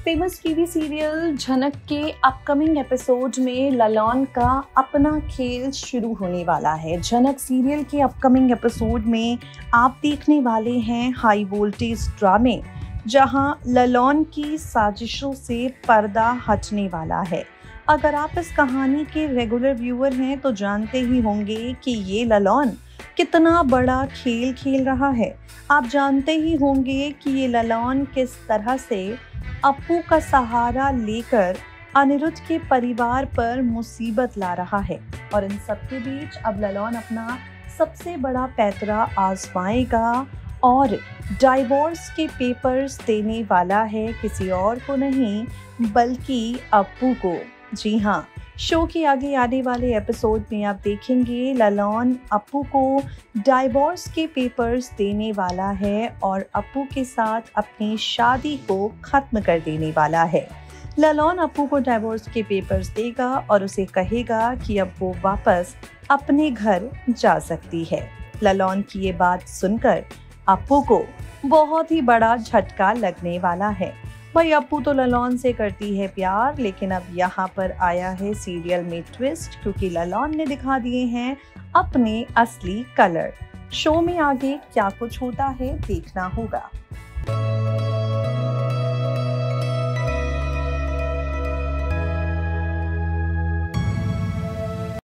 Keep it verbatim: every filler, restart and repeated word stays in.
Famous TV serial झनक के upcoming episode में ललॉन का अपना खेल शुरू होने वाला है। झनक सीरियल के अपकमिंग एपिसोड में आप देखने वाले हैं हाई वोल्टेज ड्रामे, जहां ललॉन की साजिशों से पर्दा हटने वाला है। अगर आप इस कहानी के रेगुलर व्यूअर हैं तो जानते ही होंगे कि ये ललॉन कितना बड़ा खेल खेल रहा है। आप जानते ही होंगे कि ये ललॉन किस तरह से अप्पू का सहारा लेकर अनिरुद्ध के परिवार पर मुसीबत ला रहा है, और इन सब के बीच अब ललॉन अपना सबसे बड़ा पैतरा आजमाएगा और डाइवोर्स के पेपर्स देने वाला है किसी और को नहीं बल्कि अप्पू को। जी हाँ, शो के आगे आने वाले एपिसोड में आप देखेंगे ललॉन अप्पू को डाइवोर्स के पेपर्स देने वाला है और अप्पू के साथ अपनी शादी को खत्म कर देने वाला है। ललॉन अप्पू को डाइवोर्स के पेपर्स देगा और उसे कहेगा कि अब वो वापस अपने घर जा सकती है। ललॉन की ये बात सुनकर अप्पू को बहुत ही बड़ा झटका लगने वाला है। भाई अप्पू तो ललॉन से करती है प्यार, लेकिन अब यहाँ पर आया है सीरियल में ट्विस्ट, क्योंकि ललॉन ने दिखा दिए हैं अपने असली कलर। शो में आगे क्या कुछ होता है देखना होगा।